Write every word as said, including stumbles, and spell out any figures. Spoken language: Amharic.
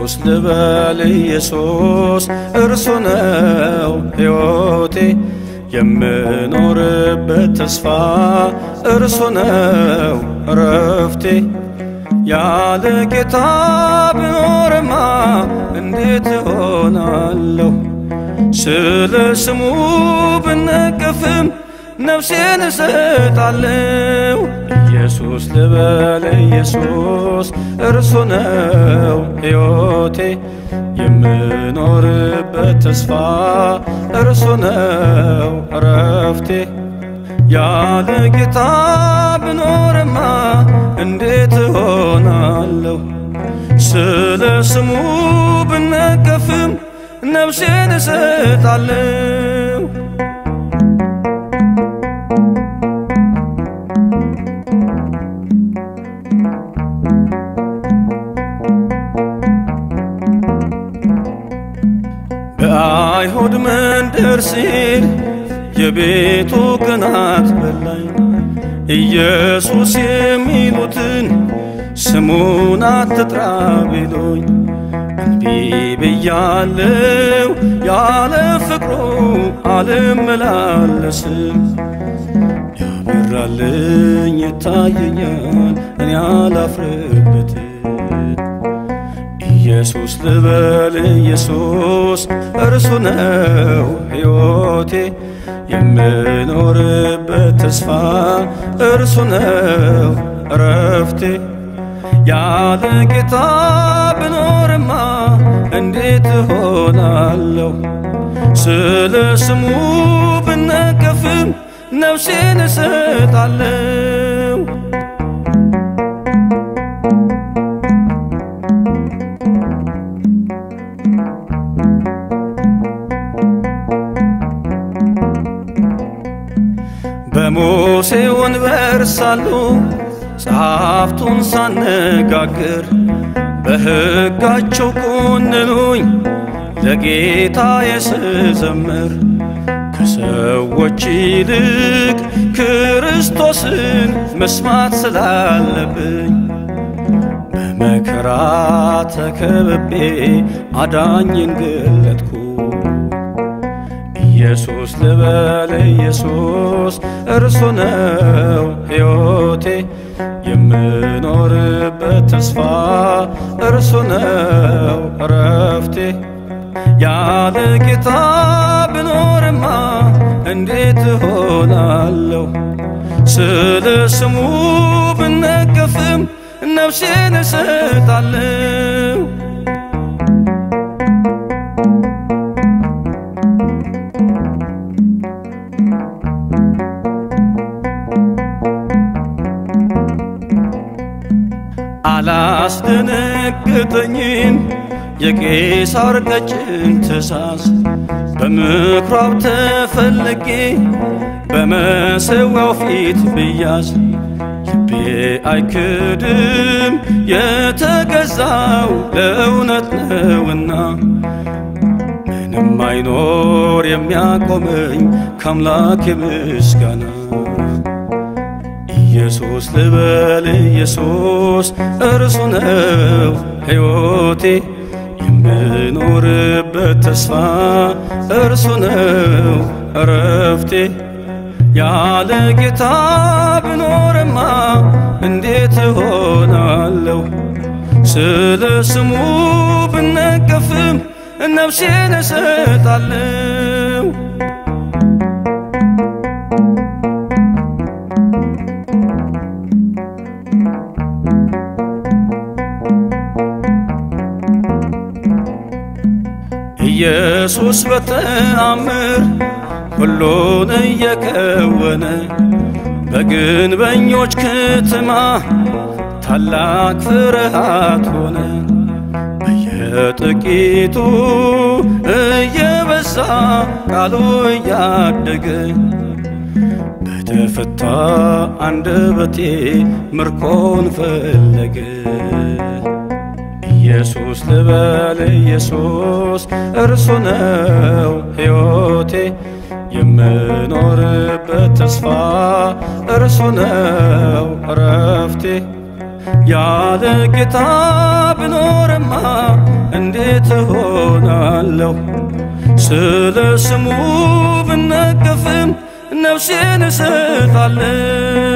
ኢየሱስ ልበል ኢየሱስ እርሱ ነው ሕይወቴ የምኖርበት ተስፋ እርሱ ነው ረፍቴ ያለ ጌታ ብኖርማ እንዴት ሆናለሁ ስለ ስሙ ብነቀፍም ነፍሴን እሰጣለሁ ኢየሱስ ልበል ኢየሱስ እርሱ ነው ሕይወቴ የምኖርበት ተስፋ እርሱ ነው ረፍቴ ያለ ጌታ ብኖርማ እንዴት ሆናለሁ ስለ ስሙ ብነቀፍም ነፍሴን እሰጣለሁ በአይሁድ መንደር ሲል የቤቱ ቅናት በላኝ ኢየሱስ የሚሉትን ስሙን አትጥራ ቢሉኝ እንቢ ብያለሁ ያለ ፍቅሩ አልመላለስም ያበራልኝ ይታየኛል እኔ አላፍርበትም ኢየሱስ ልበል ኢየሱስ እርሱ ነው ሕይወቴ የምኖርበት ተስፋ እርሱ ነው ረፍቴ ያለ ጌታ ብኖርማ እንዴት ሆናለሁ ስለ ስሙ ብነቀፍም ነፍሴን እሰጣለሁ በሙሴ ወንበር ሳሉ ጸሐፍቱን ሳነጋግር በሕጋቸው ኮንኑኝ ለጌታ ስዘምር ከሰዎች ይልቅ ክርስቶስን መስማት ስላለብኝ በመከራ ተከብቤ አዳኝን ገለጥኩ ኢየሱስ ልበል ኢየሱስ እርሱ ነው ሕይወቴ የምኖርበት ተስፋ እርሱ ነው ረፍቴ ያለ ጌታ ብኖርማ እንዴት ሆናለሁ ስለ ስሙ ብነቀፍም ነፍሴን እሰጣለሁ አላስደነገጠኝም የቄሳር ቀጭን ትእዛዝ በምኵራብ ተፈልጌ በመሠዊያው ፊት ብያዝ ልቤ አይክድም የተገዛው ለእውነት ነውና ምንም አይኖር የሚያቆመኝ ከአምላኬ ምስጋና ኢየሱስ ልበል ኢየሱስ እርሱ ነው ሕይወቴ የምኖርበት ተስፋ እርሱ ነው ረፍቴ ያለ ጌታ ብኖርማ እንዴት ሆናለሁ ስለ ስሙ ብነቀፍም ነፍሴን እሰጣለሁ ኢየሱስ በተአምር ሁሉን እየከወነ በግንበኞች ከተማ ታላቅ ፍርሃት ሆነ በየጥቂቱ እየበዛ ቃሉ እያደገ በተፈታ አንደበቴ ምርኮን ፈለገ ኢየሱስ ልበል ኢየሱስ እርሱ ነው ሕይወቴ የምኖርበት ተስፋ እርሱ ነው ረፍቴ ያለ ጌታ ብኖርማ እንዴት እሆናለሁ ስለ ስሙ ብነቀፍም ነፍሴን እሰጣለሁ